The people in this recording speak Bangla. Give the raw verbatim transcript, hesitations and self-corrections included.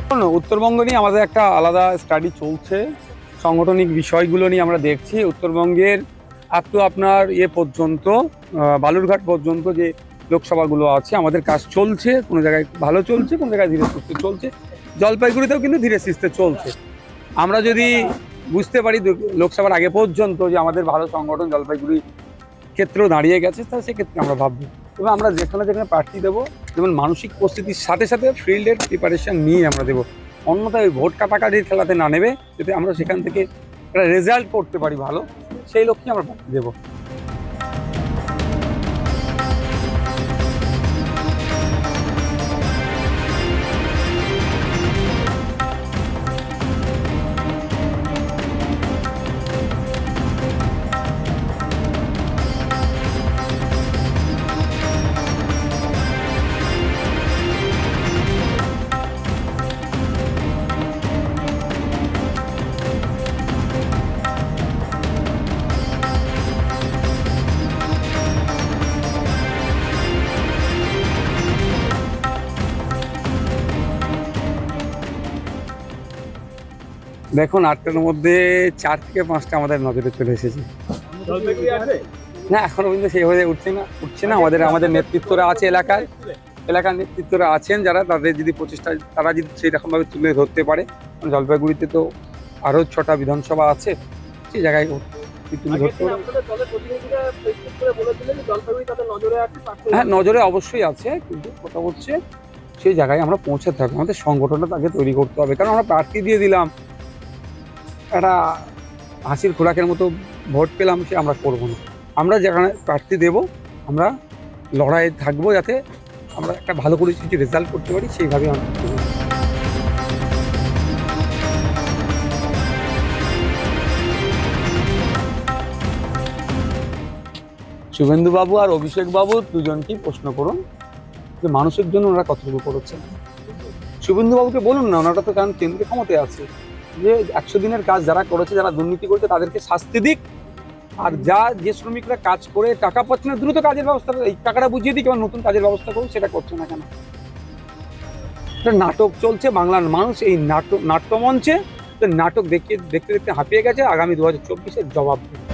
উত্তরবঙ্গ নিয়ে আমাদের একটা আলাদা স্টাডি চলছে, সাংগঠনিক বিষয়গুলো নিয়ে আমরা দেখছি। উত্তরবঙ্গের আপ টু আপনার ইয়ে পর্যন্ত, বালুরঘাট পর্যন্ত যে লোকসভাগুলো আছে, আমাদের কাজ চলছে। কোনো জায়গায় ভালো চলছে, কোনো জায়গায় ধীরে সুস্থে চলছে। জলপাইগুড়িতেও কিন্তু ধীরে সুস্থে চলছে। আমরা যদি বুঝতে পারি লোকসভার আগে পর্যন্ত যে আমাদের ভালো সংগঠন জলপাইগুড়ি ক্ষেত্রেও দাঁড়িয়ে গেছে, তাহলে সেক্ষেত্রে আমরা ভাববো। তবে আমরা যেখানে যেখানে প্রার্থী দেবো, যেমন মানসিক প্রস্তুতির সাথে সাথে ফিল্ডের প্রিপারেশন নিয়ে আমরা দেবো। অন্যথায় ওই ভোট কাটাকাটির খেলাতে না নেবে, যাতে আমরা সেখান থেকে একটা রেজাল্ট করতে পারি ভালো, সেই লক্ষ্যে আমরা প্রার্থী দেবো। দেখুন, আটটার মধ্যে চার থেকে পাঁচটা আমাদের নজরে চলে এসেছে। না, এখনো পর্যন্ত সেইভাবে উঠছে না উঠছে না আমাদের আমাদের নেতৃত্বরা আছে এলাকায়, এলাকার নেতৃত্বরা আছেন যারা, তাদের যদি প্রচেষ্টা তারা যদি সেই রকমভাবে তুলে ধরতে পারে। জলপাইগুড়িতে তো আরও ছটা বিধানসভা আছে, সেই জায়গায় তুলে ধরতে পারে। হ্যাঁ, নজরে অবশ্যই আছে, কিন্তু কথা হচ্ছে সেই জায়গায় আমরা পৌঁছাতে হবে। আমাদের সংগঠনটা তাকে তৈরি করতে হবে, কারণ আমরা প্রার্থী দিয়ে দিলাম, একটা হাসির খোরাকের মতো ভোট পেলাম, সে আমরা করবো না। আমরা যেখানে প্রার্থী দেব, আমরা লড়াইয়ে থাকবো, যাতে আমরা একটা ভালো করে কিছু রেজাল্ট করতে পারি, সেইভাবে আমরা করব। শুভেন্দুবাবু আর অভিষেকবাবু দুজনকেই প্রশ্ন করুন যে মানুষের জন্য ওনারা কতটুকু করেছেন। শুভেন্দুবাবুকে বলুন না, ওনারা তো কারণ কেন্দ্রে ক্ষমতায় আছে, যে একশো দিনের কাজ যারা করেছে, যারা দুর্নীতি করেছে, তাদেরকে শাস্তি দিক। আর যা যে শ্রমিকরা কাজ করে টাকা পাচ্ছে না, দ্রুত কাজের ব্যবস্থা, এই টাকাটা বুঝিয়ে দিই, কেমন নতুন কাজের ব্যবস্থা করুন, সেটা করছে না কেন? একটা নাটক চলছে, বাংলার মানুষ এই নাটক নাট্যমঞ্চে নাটক দেখে দেখতে দেখতে হাঁপিয়ে গেছে। আগামী দু হাজার চব্বিশের জবাব দেবে।